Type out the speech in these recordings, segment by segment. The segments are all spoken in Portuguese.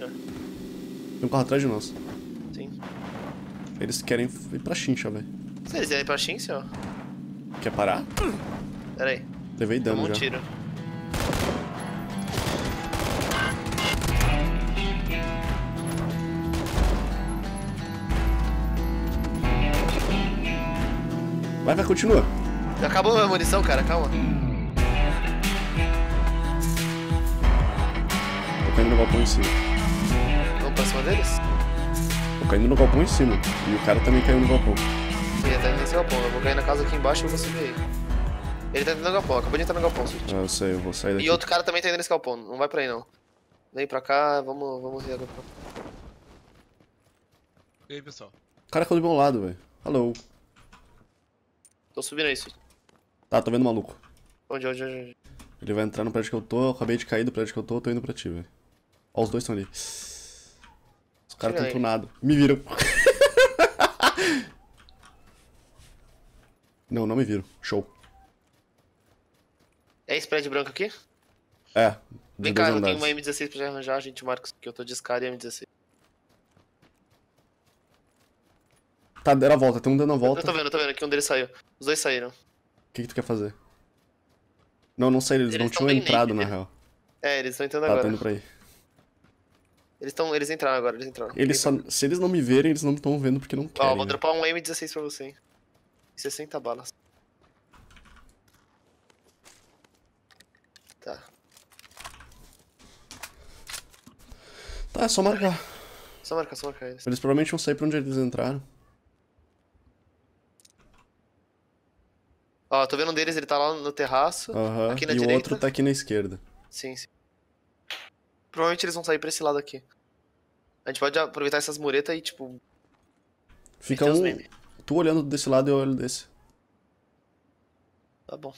Tem um carro atrás de nós. Sim. Eles querem ir pra Chincha, velho. Se eles irem pra Shinse, ó. Quer parar? Pera aí. Levei dano Tomou um já. tiro. Vai, continua. Já acabou a munição, cara, calma. Tô caindo no galpão em cima. Vamos pra cima deles? Tô caindo no galpão em cima. E o cara também caiu no galpão. Sim, ele tá indo nesse galpão. Eu vou cair na casa aqui embaixo e eu vou subir aí. Ele tá indo no galpão, acabou de entrar no galpão, Switch. Ah, eu sei, eu vou sair daqui. E outro cara também tá indo nesse galpão, não vai pra aí não. Vem pra cá, vamos ver agora. E aí, pessoal? O cara caiu do meu lado, velho. Alô. Tô subindo aí, Switch. Tá, tô vendo o maluco. Onde? Ele vai entrar no prédio que eu tô, eu acabei de cair do prédio que eu tô indo pra ti, velho. Ó, os dois estão ali. Os caras tão tunados. Me viram. Não, não me viram. Show. É esse prédio branco aqui? É. Vem cá, eu tenho uma M16 pra arranjar, a gente marca isso aqui, eu tô de Scar e M16. Tá, deram a volta, tem um dando a volta. Eu tô vendo que um deles saiu. Os dois saíram. O que tu quer fazer? Não, não saíram, eles não tinham bem entrado naked, na real. É, eles estão entrando Tá, agora. tô indo pra aí. Eles entraram agora, eles entraram. Eles só, se eles não me verem, eles não estão vendo porque não querem. Ó, vou né? dropar um M16 pra você, hein. 60 balas. Tá. Tá, é só marcar. Só marcar eles. Eles provavelmente vão sair pra onde eles entraram. Ó, tô vendo um deles, ele tá lá no terraço. Aham. Aqui na E direita. o outro tá aqui na esquerda. Sim. Provavelmente eles vão sair pra esse lado aqui. A gente pode aproveitar essas muretas e, tipo... Fica meter os um. meme. Tu olhando desse lado e eu olho desse. Tá bom.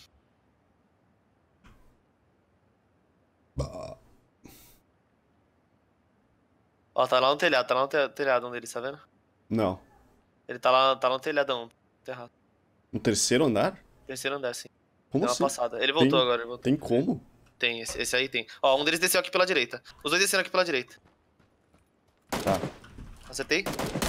Ó, tá lá no telhado um deles, tá vendo? Não. Ele tá no telhadão, terraço. No terceiro andar? Terceiro andar, sim. Como Deu uma assim? passada. Ele voltou agora, ele voltou. Tem como? Tem, esse aí tem. Ó, um deles desceu aqui pela direita. Os dois desceram aqui pela direita. Tá. Acertei?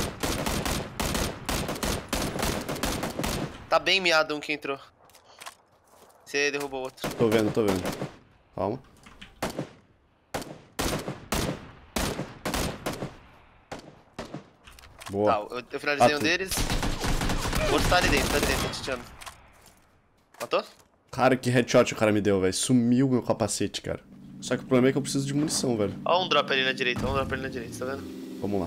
Tá bem miado um que entrou. Você derrubou o outro. Tô vendo. Calma. Boa. Tá, eu finalizei um tu. deles. O outro tá ali dentro, tô titeando. Matou? Cara, que headshot o cara me deu, velho. Sumiu meu capacete, cara. Só que o problema é que eu preciso de munição, velho. Ó um drop ali na direita, tá vendo? Vamos lá.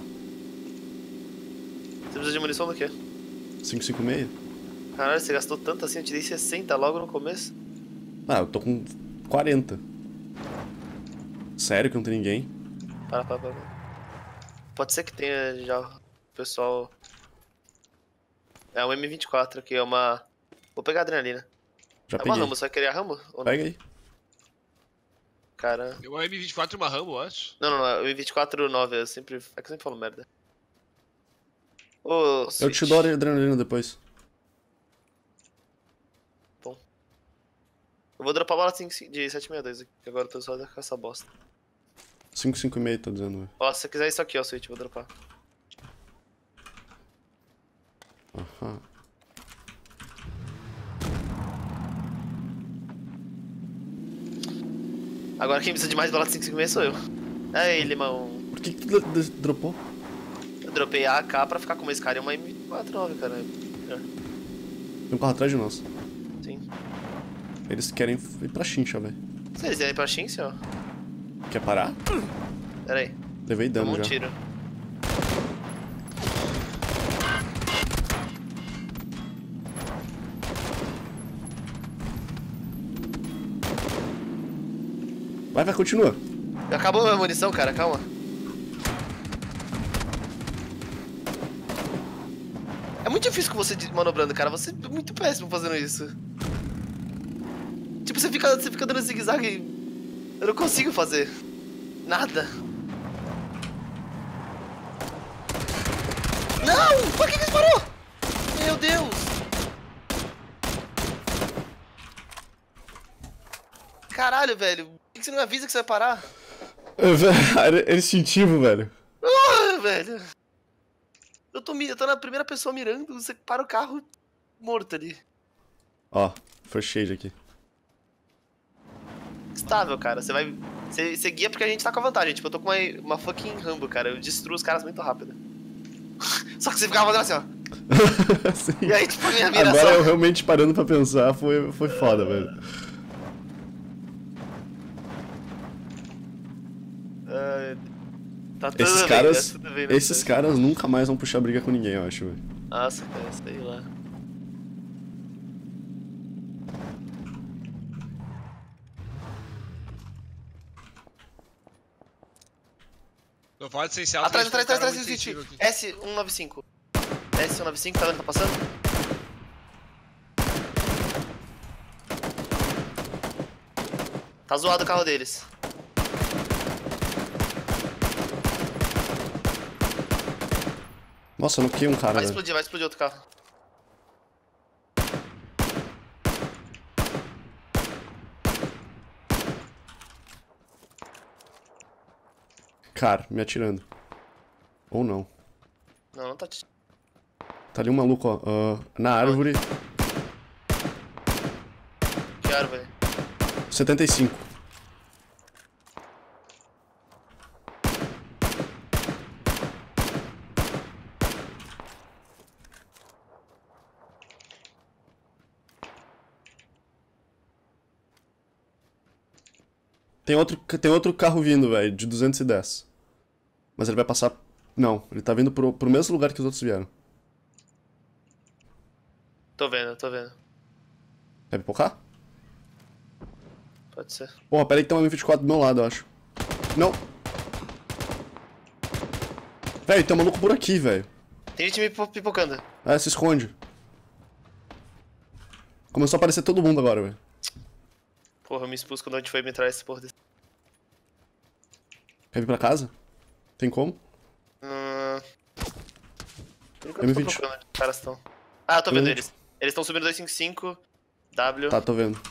Você precisa de munição do quê? 556? Caralho, você gastou tanto assim, eu te dei 60 logo no começo. Ah, eu tô com 40. Sério que não tem ninguém? Para. Pode ser que tenha já o pessoal... É um M24 aqui, é uma... Vou pegar a adrenalina. Já É peguei. uma Rambo, você vai querer a Rambo? Ou não? Pega aí. Cara... Tem uma M24 e uma Rambo, eu acho. Não, é o M24 9, é que eu sempre falo merda. Ô, Eu te dou a adrenalina depois. Bom. Eu vou dropar bala de 762 aqui, que agora eu tô só com essa bosta. 556, tô dizendo, velho. Ó, se você quiser isso aqui, ó, Switch, vou dropar. Aham. Agora quem precisa de mais bala de 556 sou eu. Aí, limão. Por que tu dropou? Eu dropei a AK pra ficar com uma Scar e uma M49, cara. Tem um carro atrás de nós. Sim. Eles querem ir pra Chincha, velho. Se eles irem pra Shinse, ó. Quer parar? Pera aí. Levei dano Tomou um já. tiro. Vai, continua. Acabou a munição, cara, calma. É muito difícil com você manobrando, cara. Você é muito péssimo fazendo isso. Tipo, você fica dando zigue-zague e eu não consigo fazer nada. Não! Por que disparou? Meu Deus! Caralho, velho. Por que você não me avisa que você vai parar? Era instintivo, velho. Ah, velho. Eu tô na primeira pessoa mirando, você para o carro morto ali. Ó, first shade aqui. Estável, cara. Você vai. Você guia porque a gente tá com a vantagem. Tipo, eu tô com uma fucking Rambo, cara. Eu destruo os caras muito rápido. Só que você ficava fazendo assim, ó. Sim. E aí, tipo, a minha mira Agora só. eu realmente parando pra pensar, foi foda, velho. Tá tudo Esses bem, caras, tá tudo bem, esses caras nunca mais vão puxar briga com ninguém, eu acho, velho. Nossa, cara, sei lá. Não fala de essencial. Atrás, que a atrás, gente atrás, tem um atrás, cara Switch. muito S195. S195, tá vendo? Tá passando? Tá zoado o carro deles. Nossa, eu noquei um cara, velho. Vai explodir outro carro. Cara, me atirando. Ou não. Não, não tá. Tá ali um maluco, ó. Na árvore. Que árvore. 75. Tem outro carro vindo, velho, de 210. Mas ele vai passar. Não, ele tá vindo pro mesmo lugar que os outros vieram. Tô vendo, tô vendo. Quer pipocar? Pode ser. Porra, pera aí que tem uma M24 do meu lado, eu acho. Não. Velho, tem um maluco por aqui, velho. Tem gente me pipocando. É, se esconde. Começou a aparecer todo mundo agora, velho. Porra, eu me expus quando a gente foi me traz esse porra desse. Quer vir pra casa? Tem como? Por enquanto eu tô M20. procurando onde os caras estão. Ah, eu tô vendo M20. eles. Eles estão subindo 255. W. Tá, tô vendo.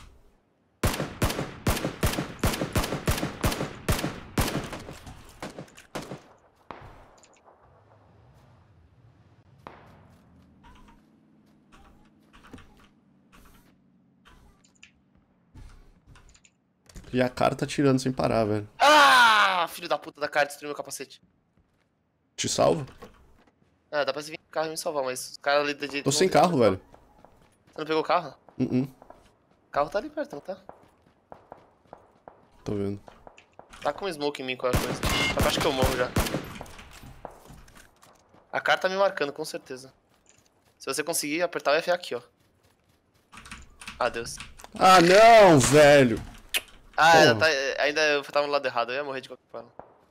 E a cara tá tirando sem parar, velho. Ah! Filho da puta da cara destruiu meu capacete. Te salvo? Ah, dá pra você vir com o carro e me salvar, mas os caras ali da direita. Tô não sem vão vir carro, me salvar. velho. Você não pegou o carro? Uh-uh. O carro tá ali perto, não tá? Tô vendo. Tá com um smoke em mim, qualquer coisa. Só que eu acho que eu morro já. A cara tá me marcando, com certeza. Se você conseguir apertar o F aqui, ó. Adeus. Ah, não, velho. Ah, Porra. ainda eu tava no lado errado, eu ia morrer de qualquer forma.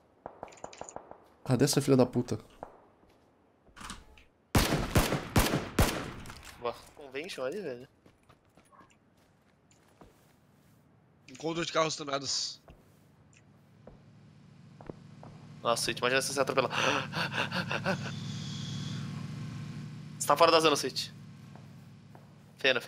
Cadê essa filha da puta? Boa, convention ali, velho. Encontro de carros tunados. Nossa, Switch, imagina se você atropelar. Você tá fora da zona, Switch. Feno.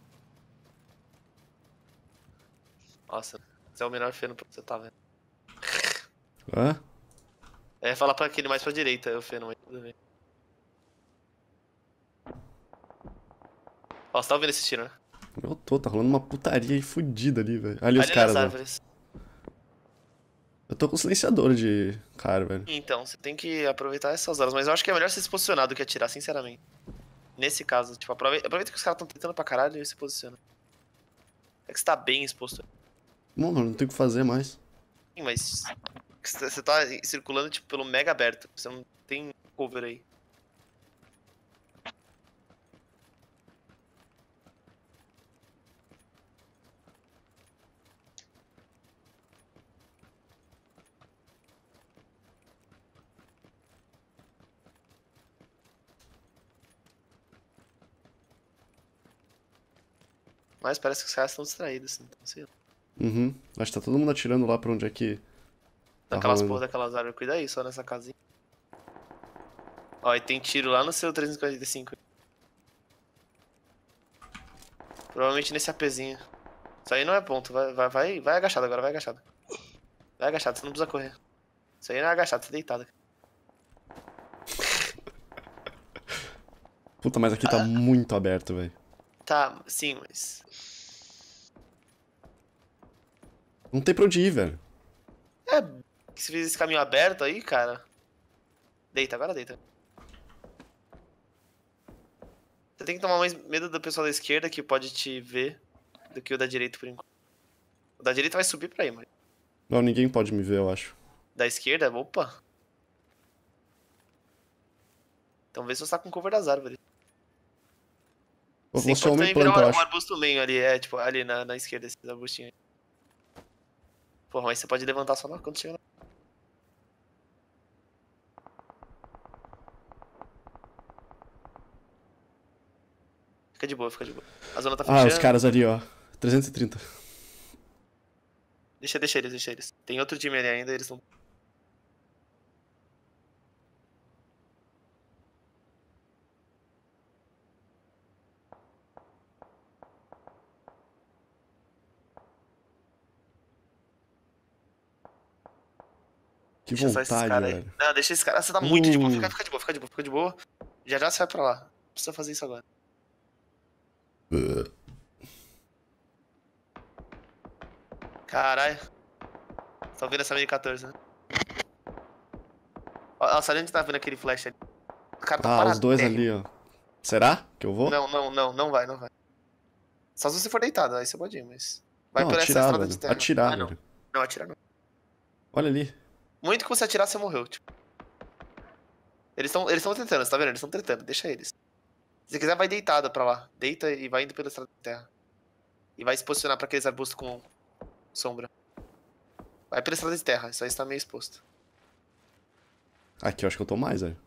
Nossa, você é o melhor feno pra você tá, velho. Hã? É falar pra aquele mais pra direita, o feno, mas tudo bem. Ó, você tá ouvindo esse tiro, né? Eu tô, tá rolando uma putaria aí fudida ali, velho. Ali os Ali caras, nas ó. árvores. Eu tô com silenciador de cara, velho. Então, você tem que aproveitar essas horas, mas eu acho que é melhor você se posicionar do que atirar, sinceramente. Nesse caso, tipo, aproveita que os caras estão tentando pra caralho e se posiciona. É que você tá bem exposto. Mano, não tem o que fazer mais. Sim, mas você tá circulando, tipo, pelo mega aberto. Você não tem cover aí. Mas parece que os caras estão distraídos, assim, então, sei lá. Uhum. Acho que tá todo mundo atirando lá pra onde é que tá Daquelas rolando. porra daquelas árvores, cuida aí, só nessa casinha. Ó, e tem tiro lá no seu 345. Provavelmente nesse APzinho. Isso aí não é ponto, vai agachado agora, vai agachado. Vai agachado, você não precisa correr. Isso aí não é agachado, você é deitado. Puta, mas aqui tá muito aberto, velho. Tá, sim, mas... Não tem pra onde ir, velho. É, que você fez esse caminho aberto aí, cara. Deita, agora deita. Você tem que tomar mais medo do pessoal da esquerda que pode te ver do que o da direita por enquanto. O da direita vai subir pra aí, mas... Não, ninguém pode me ver, eu acho. Da esquerda, opa. Então vê se você tá com cover das árvores. Eu Você vou só pode homem também virar planta, eu um acho. arbusto meio ali, tipo, ali na esquerda, esses arbustinhos aí. Porra, mas você pode levantar só quando chega na... Fica de boa, fica de boa. A zona tá Ah, fechando. os caras ali, ó. 330. Deixa eles. Tem outro time ali ainda, eles não... Que Deixa só esses vontade, caras aí. velho. Não, deixa esses caras. Você tá muito de boa. Fica de boa, fica de boa. Já já você vai pra lá. Não precisa fazer isso agora. Caralho. Tá vendo essa mini 14, né? Nossa, ali onde tá vendo aquele flash ali. O cara tá Ah, parado. os dois ali, ó. Será que eu vou? Não vai. Só se você for deitado, aí você pode ir, mas... Vai Não, por essa atirar, estrada velho. de terra. Atirar, não. velho. Não, atira não. Olha ali. Muito que você atirar, você morreu, tipo. Eles tão tentando, você tá vendo? Eles estão tentando, deixa eles. Se você quiser, vai deitado pra lá. Deita e vai indo pela estrada de terra. E vai se posicionar pra aqueles arbustos com sombra. Vai pela estrada de terra, isso aí está meio exposto. Aqui eu acho que eu tô mais, velho.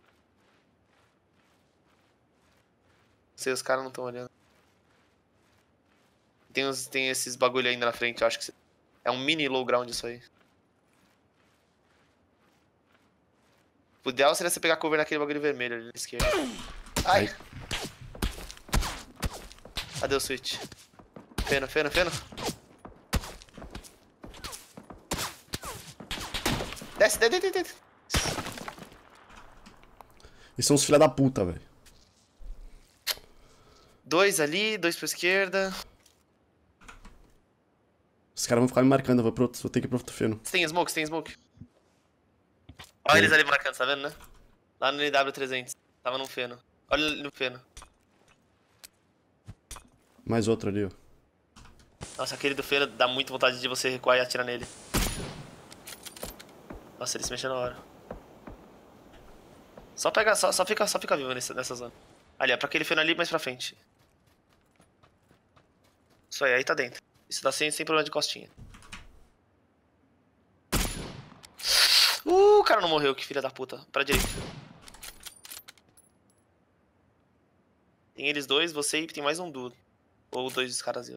Sei, os caras não estão olhando. Tem esses bagulho ainda na frente, eu acho que... É um mini low ground isso aí. O ideal seria você pegar cover naquele bagulho vermelho ali na esquerda. Ai! Cadê o switch? Feno. Desce. E são os filha da puta, velho. Dois ali, dois pra esquerda. Os caras vão ficar me marcando, eu vou ter que ir pro outro feno. Você tem smoke. Olha eles ali marcando, tá vendo, né? Lá no NW300. Tava no feno. Olha ali no feno. Mais outro ali, ó. Nossa, aquele do feno dá muito vontade de você recuar e atirar nele. Nossa, ele se mexeu na hora. Só fica vivo nessa zona. Ali, ó, pra aquele feno ali, mais pra frente. Isso aí tá dentro. Isso dá sem problema de costinha. O cara não morreu, que filha da puta. Pra direita. Tem eles dois, você e tem mais um duo. Ou dois dos caras. Você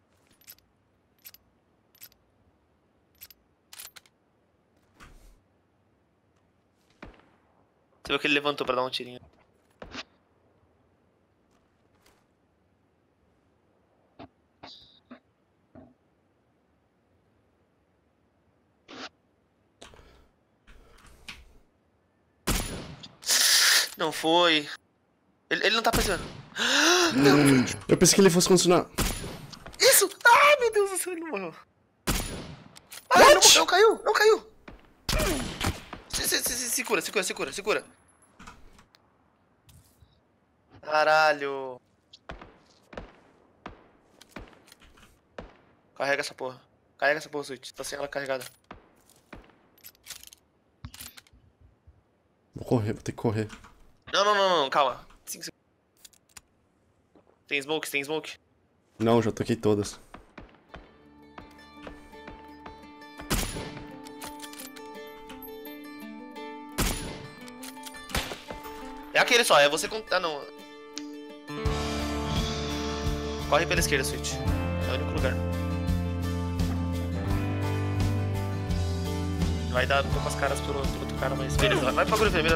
viu que ele levantou pra dar um tirinho. Não foi. Ele não tá pressionando. Eu pensei que ele fosse continuar. Isso! Ai, meu Deus do céu, ele não morreu. Ai, não caiu! Não caiu! Segura. Caralho. Carrega essa porra, Switch. Tá sem ela carregada. Vou ter que correr. Não, calma. 5 segundos. Tem smoke? Não, já toquei todas. É aquele só, é você com... Ah, não. Corre pela esquerda, Switch. É o único lugar. Vai dar um pouco as caras pro outro cara, mas beleza. Vai pra agulha vermelha,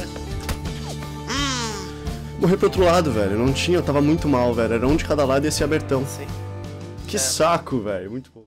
Morri pro outro lado, velho. Não tinha, eu tava muito mal, velho. Era um de cada lado e esse abertão. Sim. Que saco, velho. Muito bom.